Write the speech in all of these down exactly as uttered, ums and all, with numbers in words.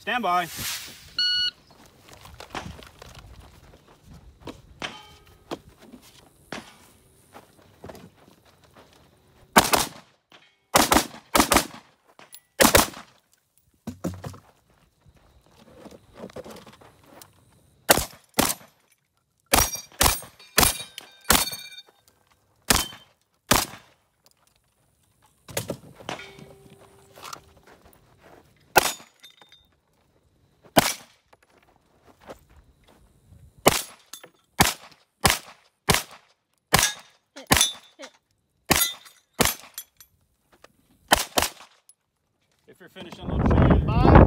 Stand by. If you're finished, unload stand by.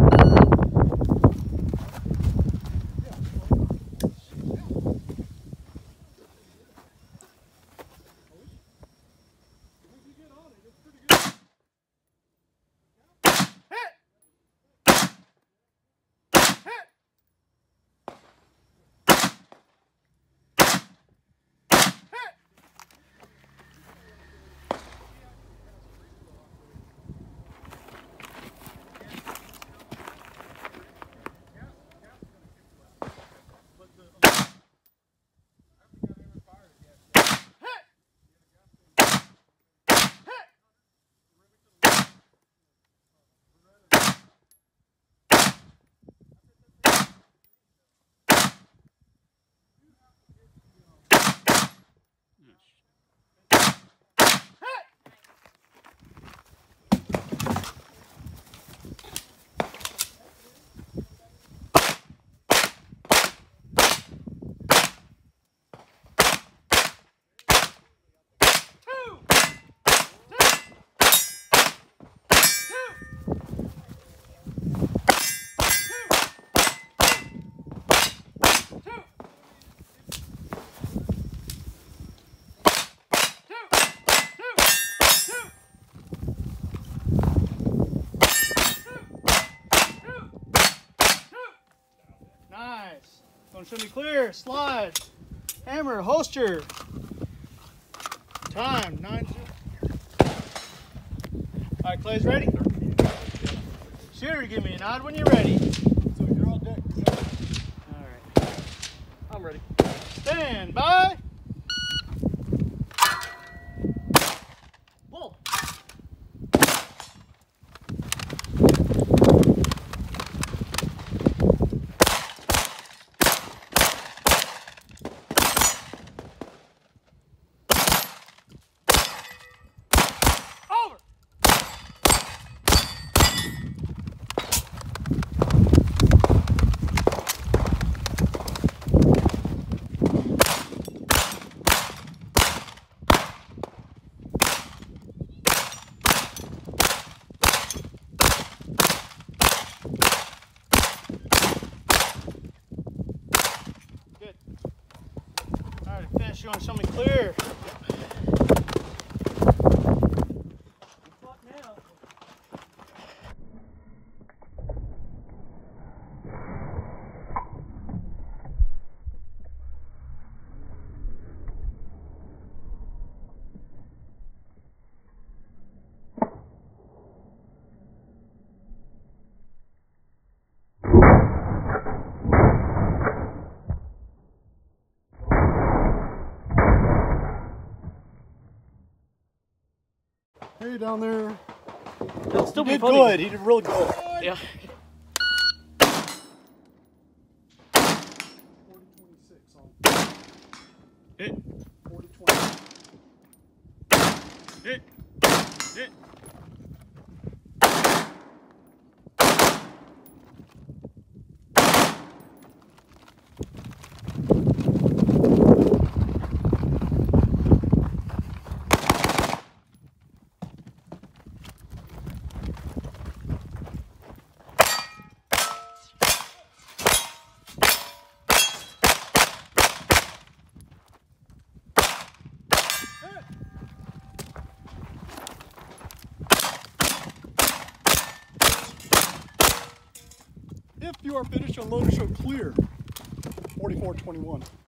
Nice. Don't show me clear. Slide. Hammer. Holster. Time. Nine. All right, Clay's ready. Shooter, give me a nod when you're ready. So you're all deck. All right. I'm ready. Stand by. Whoa. You want to show me clear? Hey, down there. It'll still He be did funny. good. He did real good. Yeah. forty twenty-six on. Hit. forty twenty. Hit. Hit. If you are finished, unload, show clear. forty-four twenty-one.